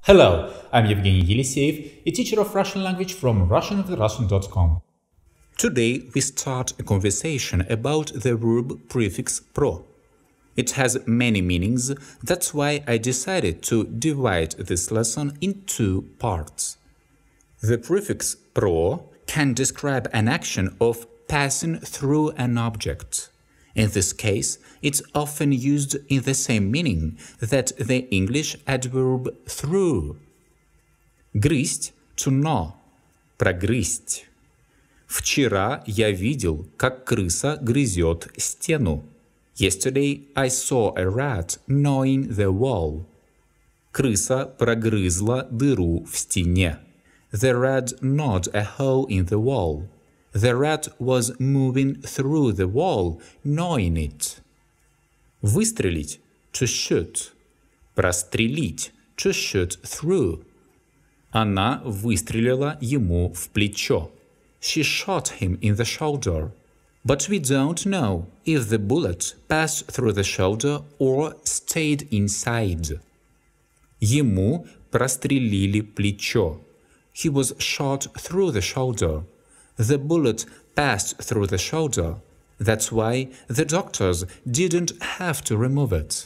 Hello, I'm Yevgeni Yeliseyev, a teacher of Russian language from russianwithrussian.com. Today we start a conversation about the verb prefix ПРО. It has many meanings, that's why I decided to divide this lesson in two parts. The prefix ПРО can describe an action of passing through an object. In this case, it's often used in the same meaning that the English adverb through. Грызть – to gnaw, прогрызть. Вчера я видел, как крыса грызет стену. Yesterday I saw a rat gnawing the wall. Крыса прогрызла дыру в стене. The rat gnawed a hole in the wall. The rat was moving through the wall, gnawing it. Выстрелить – to shoot. Прострелить – to shoot through. Она выстрелила ему в плечо. She shot him in the shoulder. But we don't know if the bullet passed through the shoulder or stayed inside. Ему прострелили плечо. He was shot through the shoulder. The bullet passed through the shoulder. That's why the doctors didn't have to remove it.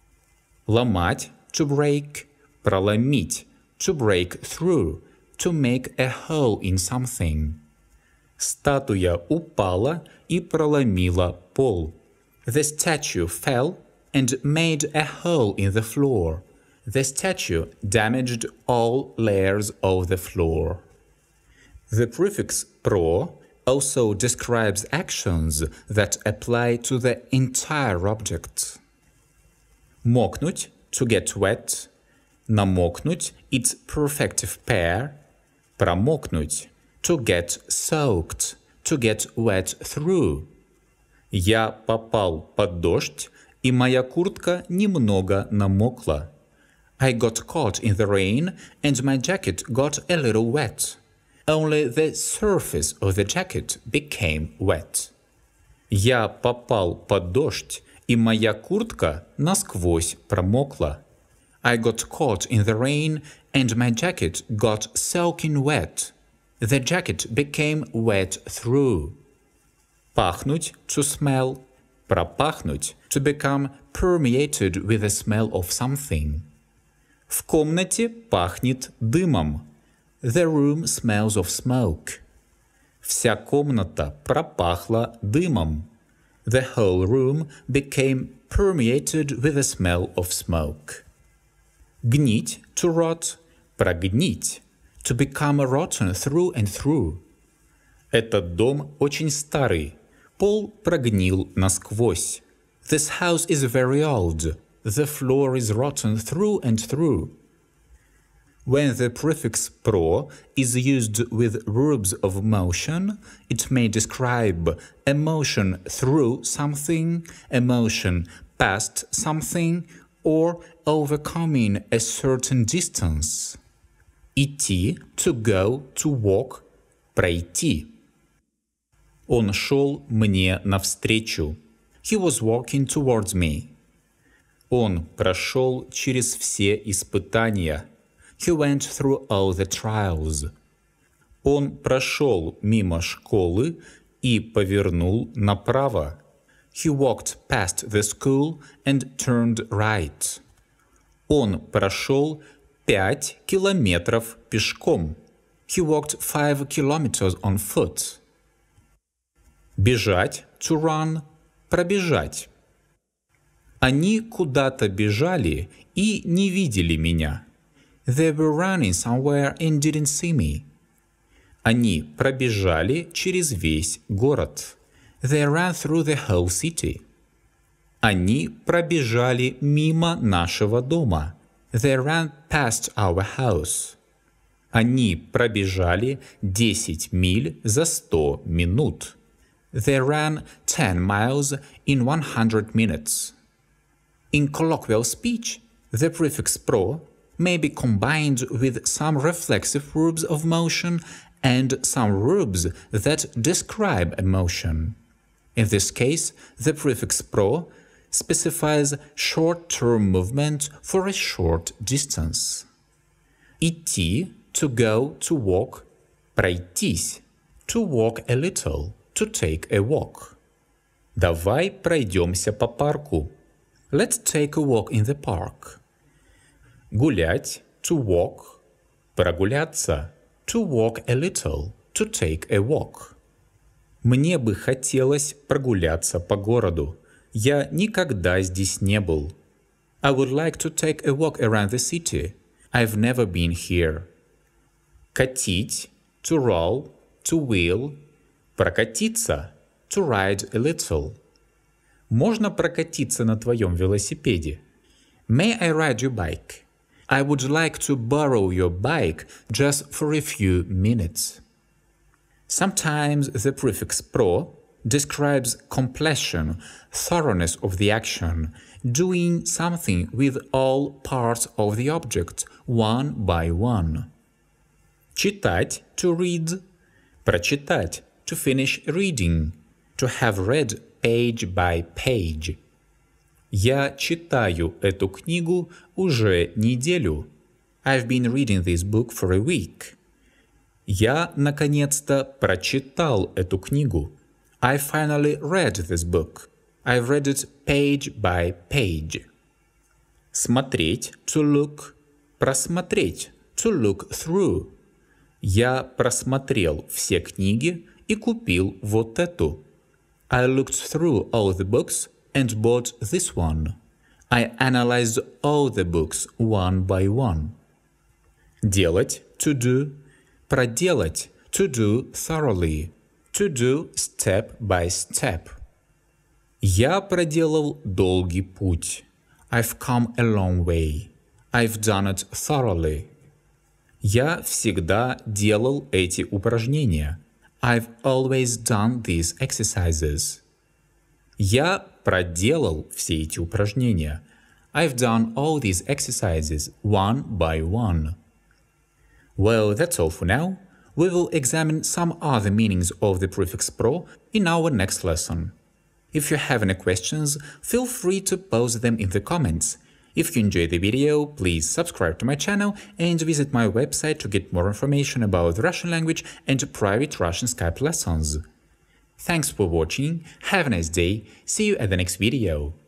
Ломать – to break. Проломить – to break through, to make a hole in something. Статуя упала и проломила пол. The statue fell and made a hole in the floor. The statue damaged all layers of the floor. The prefix ПРО also describes actions that apply to the entire object. Мокнуть – to get wet. Намокнуть – its perfective pair. Промокнуть – to get soaked, to get wet through. Я попал под дождь, и моя куртка немного намокла. I got caught in the rain, and my jacket got a little wet. Only the surface of the jacket became wet. Я попал под дождь, и моя куртка насквозь промокла. I got caught in the rain, and my jacket got soaking wet. The jacket became wet through. Пахнуть – to smell. Пропахнуть – to become permeated with the smell of something. В комнате пахнет дымом. The room smells of smoke. Вся комната пропахла дымом. The whole room became permeated with the smell of smoke. Гнить – to rot. Прогнить – to become rotten through and through. Этот дом очень старый. Пол прогнил насквозь. This house is very old. The floor is rotten through and through. When the prefix ПРО is used with verbs of motion, it may describe a motion through something, a motion past something, or overcoming a certain distance. Идти – to go, to walk, пройти. Он шел мне навстречу. He was walking towards me. Он прошел через все испытания. He went through all the trials. Он прошел мимо школы и повернул направо. He walked past the school and turned right. Он прошел 5 километров пешком. He walked 5 kilometers on foot. Бежать – to run, пробежать. Они куда-то бежали и не видели меня. They were running somewhere and didn't see me. Они пробежали через весь город. They ran through the whole city. Они пробежали мимо нашего дома. They ran past our house. Они пробежали 10 миль за 100 минут. They ran 10 miles in 100 minutes. In colloquial speech, the prefix ПРО may be combined with some reflexive verbs of motion and some verbs that describe a motion. In this case, the prefix ПРО specifies short-term movement for a short distance. Идти, to go, to walk. Пройтись, to walk a little, to take a walk. Давай пройдемся по парку. Let's take a walk in the park. Гулять, to walk. Прогуляться, to walk a little, to take a walk. Мне бы хотелось прогуляться по городу. Я никогда здесь не был. I would like to take a walk around the city. I've never been here. Катить, to roll, to wheel. Прокатиться, to ride a little. Можно прокатиться на твоем велосипеде? May I ride your bike? I would like to borrow your bike just for a few minutes. Sometimes the prefix ПРО describes completion, thoroughness of the action, doing something with all parts of the object, one by one. Читать, to read. Прочитать, to finish reading, to have read page by page. Я читаю эту книгу уже неделю. I've been reading this book for a week. Я наконец-то прочитал эту книгу. I finally read this book. I've read it page by page. Смотреть, to look. Просмотреть, to look through. Я просмотрел все книги и купил вот эту. I looked through all the books and bought this one. I analyzed all the books one by one. Делать, to do. Проделать, to do thoroughly. To do step by step. Я проделал долгий путь. I've come a long way. I've done it thoroughly. Я всегда делал эти упражнения. I've always done these exercises. Я проделал все эти упражнения. I've done all these exercises one by one. Well, that's all for now. We will examine some other meanings of the prefix ПРО in our next lesson. If you have any questions, feel free to post them in the comments. If you enjoyed the video, please subscribe to my channel and visit my website to get more information about the Russian language and private Russian Skype lessons. Thanks for watching, have a nice day, see you at the next video.